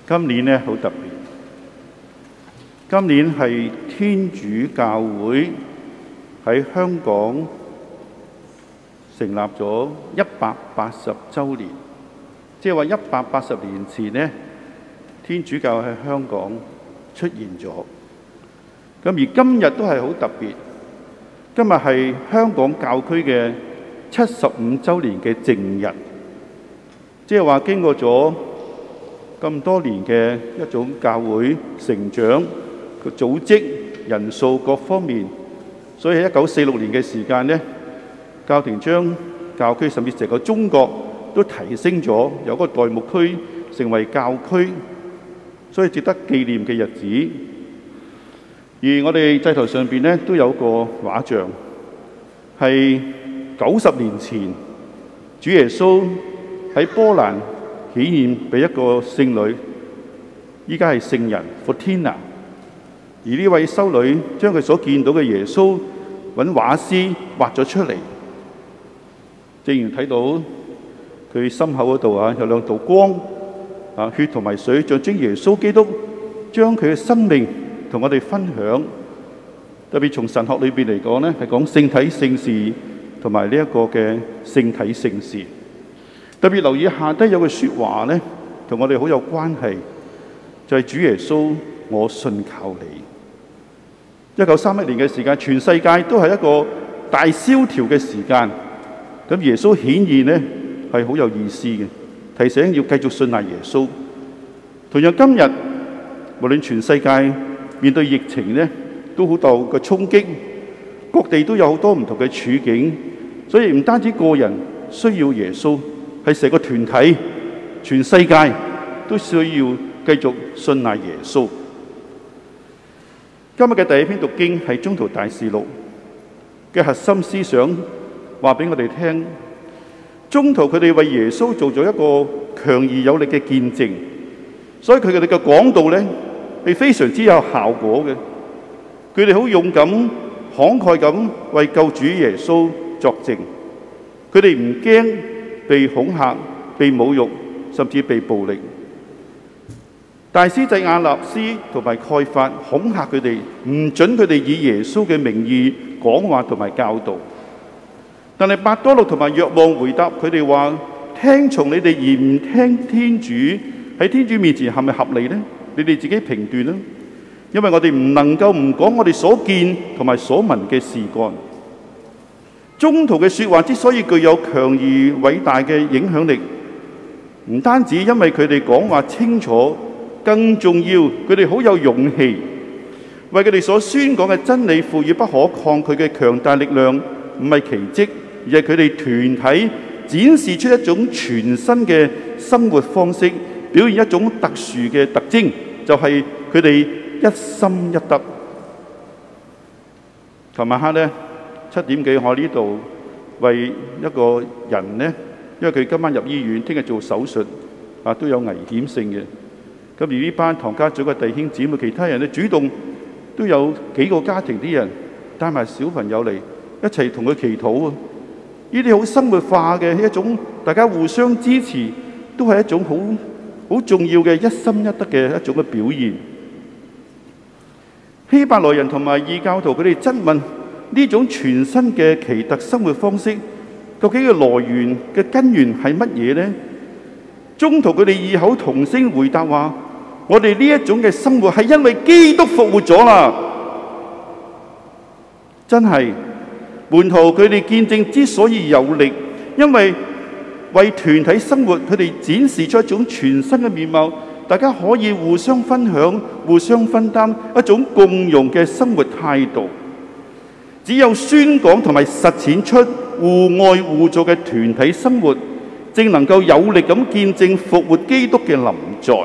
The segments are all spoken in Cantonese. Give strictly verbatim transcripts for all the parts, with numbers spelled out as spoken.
今年咧好特別，今年係天主教會喺香港成立咗一百八十週年，即係話一百八十年前呢，天主教喺香港出現咗。咁而今日都係好特別，今日係香港教區嘅七十五週年嘅正日，即係話經過咗咁多年嘅一種教會成長個組織人數各方面，所以喺一九四六年嘅時間呢，教廷將教區甚至成個中國都提升咗，由個代牧區成為教區，所以值得紀念嘅日子。而我哋祭台上邊呢都有個畫像，係九十年前主耶穌喺波蘭顯現俾一個聖女，依家係聖人福天娜。而呢位修女將佢所見到嘅耶穌揾畫師畫咗出嚟，正如睇到佢心口嗰度啊，有兩道光啊，血同埋水象徵耶穌基督將佢嘅生命同我哋分享。特別從神學裏邊嚟講呢，係講聖體聖事同埋呢一個嘅聖體聖事。特別留意下低有句説話呢，同我哋好有關係，就係主耶穌，我信靠你。一九三一年嘅時間，全世界都係一個大蕭條嘅時間，咁耶穌顯現呢係好有意思嘅，提醒要繼續信賴耶穌。同樣今日，無論全世界面對疫情呢，都好大嘅衝擊，各地都有好多唔同嘅處境，所以唔單止個人需要耶穌，係成個團體，全世界都需要繼續信賴耶穌。今日嘅第一篇讀經係《宗徒大事錄》嘅核心思想，話俾我哋聽，宗徒佢哋為耶穌做咗一個強而有力嘅見證，所以佢哋嘅講道咧係非常之有效果嘅。佢哋好勇敢、慷慨咁為救主耶穌作證，佢哋唔驚被恐嚇、被侮辱，甚至被暴力。大司祭亞納斯同埋蓋法恐嚇佢哋，唔准佢哋以耶穌嘅名義講話同埋教導。但係伯多祿同埋若望回答佢哋話：聽從你哋而唔聽天主，喺天主面前係咪合理呢？你哋自己評斷啦。因為我哋唔能夠唔講我哋所見同埋所聞嘅事幹。宗徒嘅説話之所以具有強而偉大嘅影響力，唔單止因為佢哋講話清楚，更重要佢哋好有勇氣，為佢哋所宣講嘅真理賦予不可抗拒嘅強大力量，唔係奇蹟，而係佢哋團體展示出一種全新嘅生活方式，表現一種特殊嘅特徵，就係佢哋一心一德。琴晚黑呢，七點幾，我喺呢度為一個人呢，因為佢今晚入醫院，聽日做手術啊，都有危險性嘅。咁而呢班唐家族嘅弟兄姊妹，其他人呢，主動都有幾個家庭啲人帶埋小朋友嚟一齊同佢祈禱啊！呢啲好生活化嘅一種，大家互相支持，都係一種好好重要嘅一心一德嘅一種嘅表現。希伯來人同埋異教徒佢哋質問呢種全新嘅奇特生活方式，究竟嘅來源嘅根源係乜嘢呢？宗徒佢哋異口同聲回答話：我哋呢一種嘅生活係因為基督復活咗啦！真係，門徒佢哋見證之所以有力，因為為團體生活，佢哋展示出一種全新嘅面貌。大家可以互相分享、互相分擔一種共融嘅生活態度。只有宣講同埋實踐出互愛互助嘅團體生活，正能夠有力咁見證復活基督嘅臨在。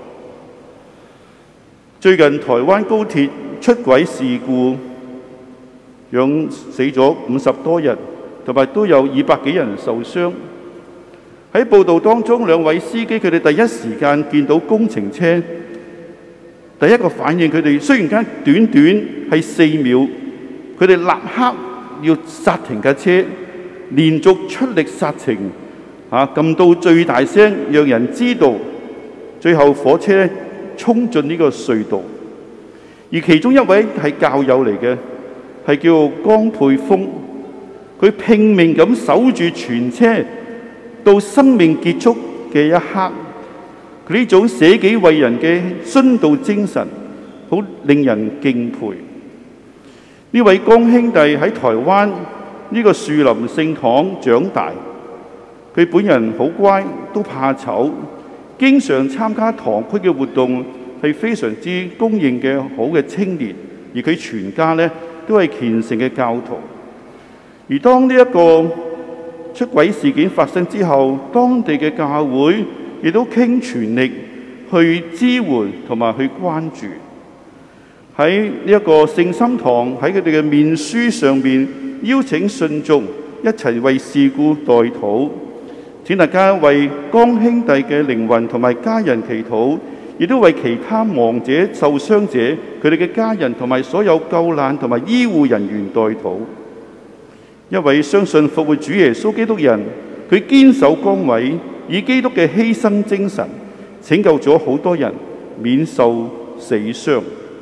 最近台灣高鐵出軌事故，讓死咗五十多人，同埋都有二百幾人受傷。喺報道當中，兩位司機佢哋第一時間見到工程車，第一個反應佢哋雖然間短短係四秒，佢哋立刻要剎停架車，連續出力剎停，嚇撳到最大聲，讓人知道最後火車咧衝進呢個隧道，而其中一位係教友嚟嘅，係叫江沛峰，佢拼命咁守住全車到生命結束嘅一刻，佢呢種捨己為人嘅殉道精神，好令人敬佩。呢位江兄弟喺台灣呢個樹林聖堂長大，佢本人好乖，都怕醜，經常參加堂區嘅活動，係非常之公認嘅好嘅青年。而佢全家呢都係虔誠嘅教徒。而當呢一個出軌事件發生之後，當地嘅教會亦都傾全力去支援同埋去關注。喺呢一個聖心堂喺佢哋嘅面書上面邀請信眾一齊為事故代禱，請大家為江兄弟嘅靈魂同埋家人祈禱，亦都為其他亡者、受傷者佢哋嘅家人同埋所有救難同埋醫護人員代禱。一位相信復活主耶穌基督人，佢堅守崗位，以基督嘅犧牲精神拯救咗好多人免受死傷。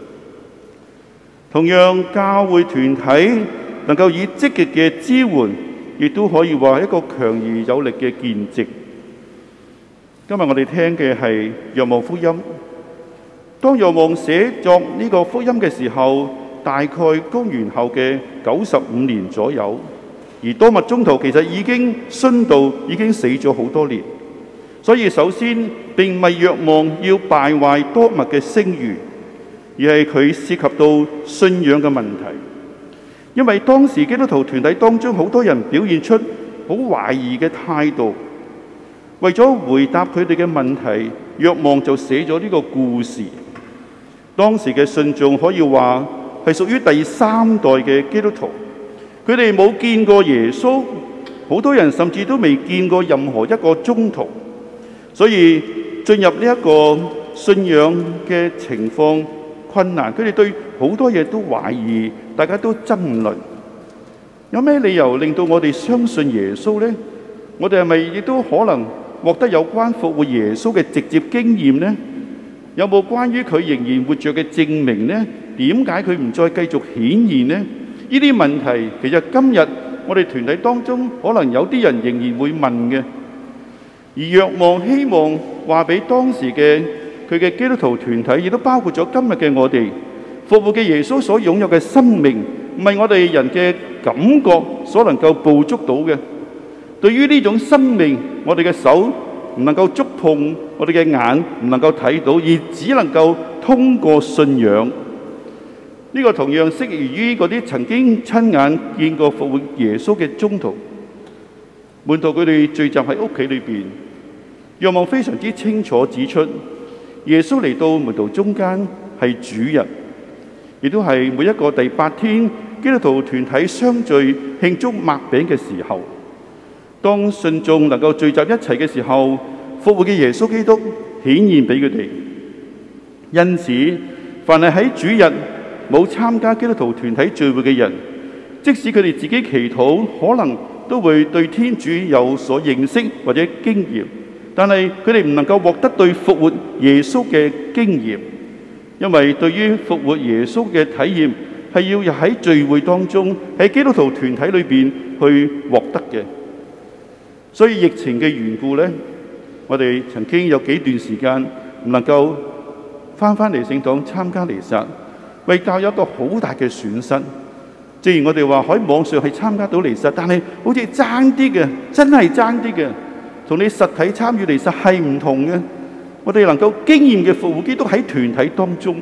同樣，教會團體能夠以積極嘅支援，亦都可以話一個強而有力嘅見證。今日我哋聽嘅係《若望福音》。當若望寫作呢個福音嘅時候，大概公元後嘅九十五年左右。而多默宗徒其實已經殉道，已經死咗好多年。所以首先並唔係若望要敗壞多默嘅聲譽，而係佢涉及到信仰嘅問題。因為當時基督徒團體當中好多人表現出好懷疑嘅態度，為咗回答佢哋嘅問題，若望就寫咗呢個故事。當時嘅信眾可以話係屬於第三代嘅基督徒，佢哋冇見過耶穌，好多人甚至都未見過任何一個宗徒，所以進入呢一個信仰嘅情況困難，佢哋對好多嘢都懷疑，大家都爭論。有咩理由令到我哋相信耶穌呢？我哋係咪亦都可能獲得有關復活耶穌嘅直接經驗呢？有冇關於佢仍然活着嘅證明呢？點解佢唔再繼續顯現呢？呢啲問題其實今日我哋團體當中可能有啲人仍然會問嘅。而若望希望話俾當時嘅佢嘅基督徒團體，亦都包括咗今日嘅我哋，復活嘅耶穌所擁有嘅生命，唔係我哋人嘅感覺所能夠捕捉到嘅。對於呢種生命，我哋嘅手唔能夠觸碰，我哋嘅眼唔能夠睇到，而只能夠通過信仰。呢個同樣適宜於嗰啲曾經親眼見過復活耶穌嘅宗徒。門徒佢哋聚集喺屋企裏邊，若望非常之清楚指出，耶穌嚟到門徒中間係主日，亦都係每一個第八天基督徒團體相聚慶祝擘餅嘅時候。當信眾能夠聚集一齊嘅時候，復活嘅耶穌基督顯現俾佢哋。因此，凡係喺主日冇參加基督徒團體聚會嘅人，即使佢哋自己祈禱，可能都會對天主有所認識或者經驗，但係佢哋唔能夠獲得對復活耶穌嘅經驗，因為對於復活耶穌嘅體驗係要喺聚會當中，喺基督徒團體裏邊去獲得嘅。所以疫情嘅緣故呢，我哋曾經有幾段時間唔能夠翻返嚟聖堂參加彌撒，為教有一個好大嘅損失。正如我哋話喺網上係參加到彌撒，但係好似爭啲嘅，真係爭啲嘅，同你實體參與彌撒係唔同嘅。我哋能夠經驗嘅復活基督喺團體當中。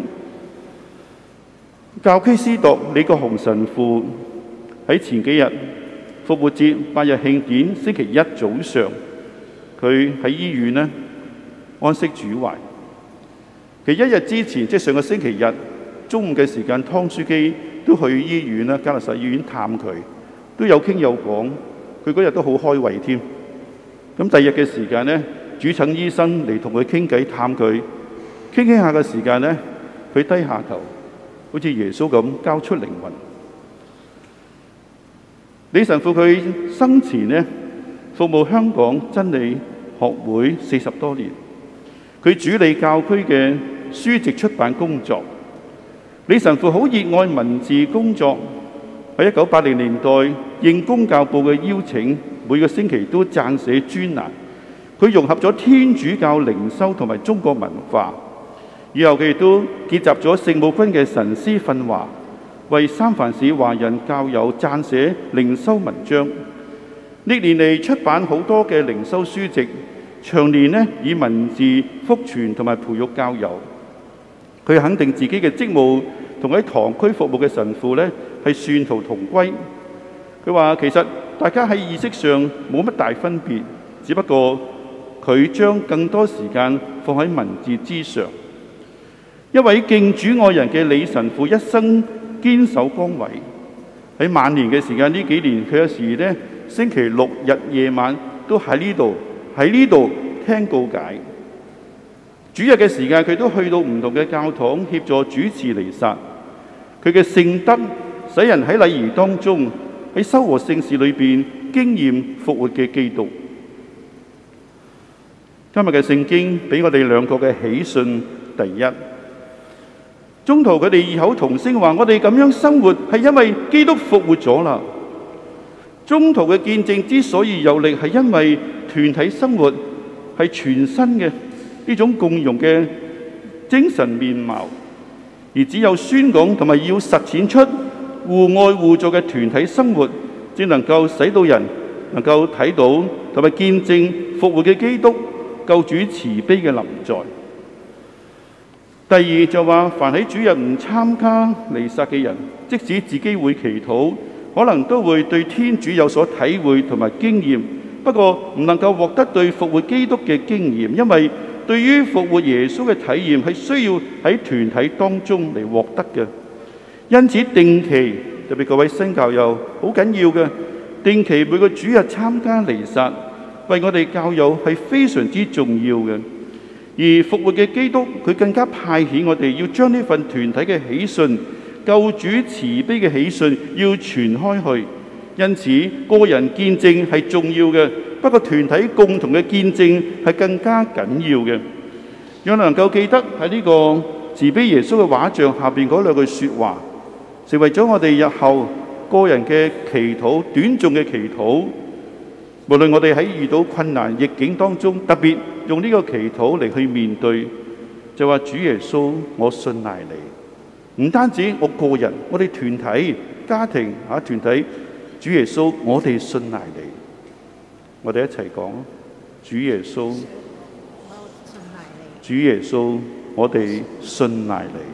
教區司鐸李國雄神父喺前幾日復活節八日慶典星期一早上，佢喺醫院呢安息主懷。其實一日之前，即係上個星期日中午嘅時間，湯書記都去醫院啦，嘉諾撒醫院探佢，都有傾有講。佢嗰日都好開胃添。咁第二日嘅時間呢，主診醫生嚟同佢傾偈探佢，傾傾下嘅時間呢，佢低下頭，好似耶穌咁交出靈魂。李神父佢生前呢服務香港真理學會四十多年， 佢主理教區嘅書籍出版工作。李神父好熱愛文字工作，喺一九八零年代應公教報嘅邀請，每個星期都撰寫專欄。佢融合咗天主教靈修同埋中國文化，以後佢亦都結集咗聖母軍嘅神師訓話，為三藩市華人教友撰寫靈修文章。歷年嚟出版好多嘅靈修書籍，長年呢以文字福傳同埋培育教友。佢肯定自己嘅職務同喺堂區服務嘅神父呢係殊途同歸。佢話其實大家喺意識上冇乜大分別，只不過佢將更多時間放喺文字之上。一位敬主愛人嘅李神父一生堅守崗位，喺晚年嘅時間呢幾年，佢有時呢星期六日夜晚都喺呢度喺呢度聽告解。主日嘅時間，佢都去到唔同嘅教堂協助主持彌撒。佢嘅聖德使人喺禮儀當中，喺修和聖事裏邊經驗復活嘅基督。今日嘅聖經俾我哋兩個嘅喜訊。第一，宗徒佢哋異口同聲話：我哋咁樣生活係因為基督復活咗啦。宗徒嘅見證之所以有力，係因為團體生活係全新嘅呢種共融嘅精神面貌，而只有宣講同埋要實踐出互愛互助嘅團體生活，先能夠使到人能夠睇到同埋見證復活嘅基督救主慈悲嘅臨在。第二就話，凡喺主日唔參加彌撒嘅人，即使自己會祈禱，可能都會對天主有所體會同埋經驗，不過唔能夠獲得對復活基督嘅經驗，因為對於復活耶穌嘅體驗係需要喺團體當中嚟獲得嘅。因此定期，特別各位新教友好緊要嘅，定期每個主日參加彌撒，為我哋教友係非常之重要嘅。而復活嘅基督，佢更加派遣我哋要將呢份團體嘅喜訊、救主慈悲嘅喜訊要傳開去。因此個人見證係重要嘅，不過團體共同嘅見證係更加緊要嘅。讓能夠記得喺呢個慈悲耶穌嘅畫像下邊嗰兩句說話，成為咗我哋日後個人嘅祈禱、短誦嘅祈禱。無論我哋喺遇到困難逆境當中，特別用呢個祈禱嚟去面對，就話主耶穌，我信賴你。唔單止我個人，我哋團體、家庭啊團體，主耶穌，我哋信賴你。我哋一齊講，主耶穌，主耶穌，我哋信賴你。